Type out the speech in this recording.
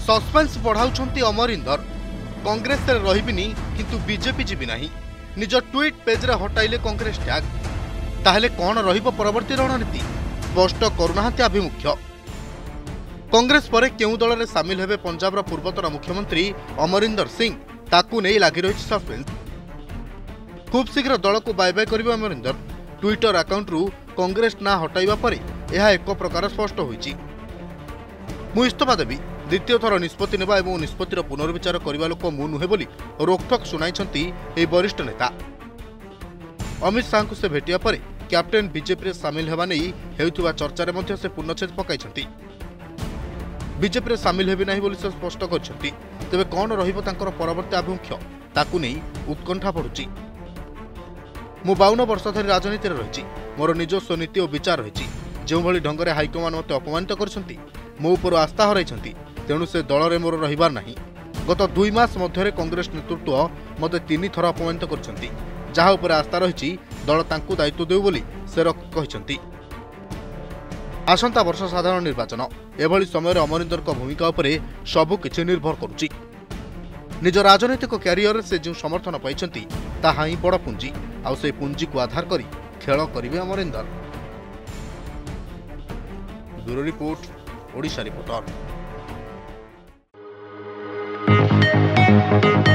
Suspense बढ़ाउछंती Amarinder. Congress रे रहिबिनी किंतु BJP GB नाही। निज ट्वीट पेज रे हटाइले कांग्रेस टैग। ताहले कोन रहिबो परवर्ती रणनीति स्पष्ट करुनाहांती आभिमुख्य। कांग्रेस परे केउ दल रे शामिल हेबे पंजाब रा पूर्वतन मुख्यमंत्री अमरिंदर सिंह ताकू नै लागि रहिछि सस्पेंस। खूब शीघ्र दल को बाय बाय करिबो अमरिंदर। ट्विटर अकाउंट रु कांग्रेस ना हटाइबा परे यह एक प्रकार स्पष्ट होईछि। मु इस्तफा देबी, द्वितीय थर निष्पत्ति नेबा एवं निष्पत्तिर पुनर्विचार करिबा लोक मु नुहे बोली रोकठोक सुनाइछंती ए वरिष्ठ नेता। अमित शाह को से भेटिया परे कैप्टेन बीजेपी रे शामिल हेबा नै हेउथुवा चर्चा रे मध्ये से पूर्णछेद पकाइछंती। बीजेपी रे शामिल हेबि नाही बोली से स्पष्ट करछंती। तबे कोन रहिबो तांकर परवर्ती आभिमुख्य ताकू नै उत्कंठा पडुची। मु 52 वर्ष धरी राजनीति रे रहिछि। मोर निजस्व नीति और विचार रहिछि। जो भली ढंगरे हाइकमान मते अपमानित करछंती, मो उपर आस्था हराइछंती, तेणु से दल रे मोर रहिबार नाही। गत 2 मास मध्यरे कांग्रेस नेतृत्व मते 3 थर अपमानित करछंती। जहा उपर आस्था रहिछि दल तांकु दायित्व देउ बोली से कहिछंती। आसंता वर्ष साधारण निर्वाचन। एभली समय अमरिंदर भूमिका उपरे सबु किछि निर्भर करुछि। निज राजनैतिक क्यारियर से जो समर्थन पाइछंती ताहा ही बड़ पुंजी। आउ से पुंजी को आधार करी खेल करिवे Amarinder. Bureau report, Odisha reporter.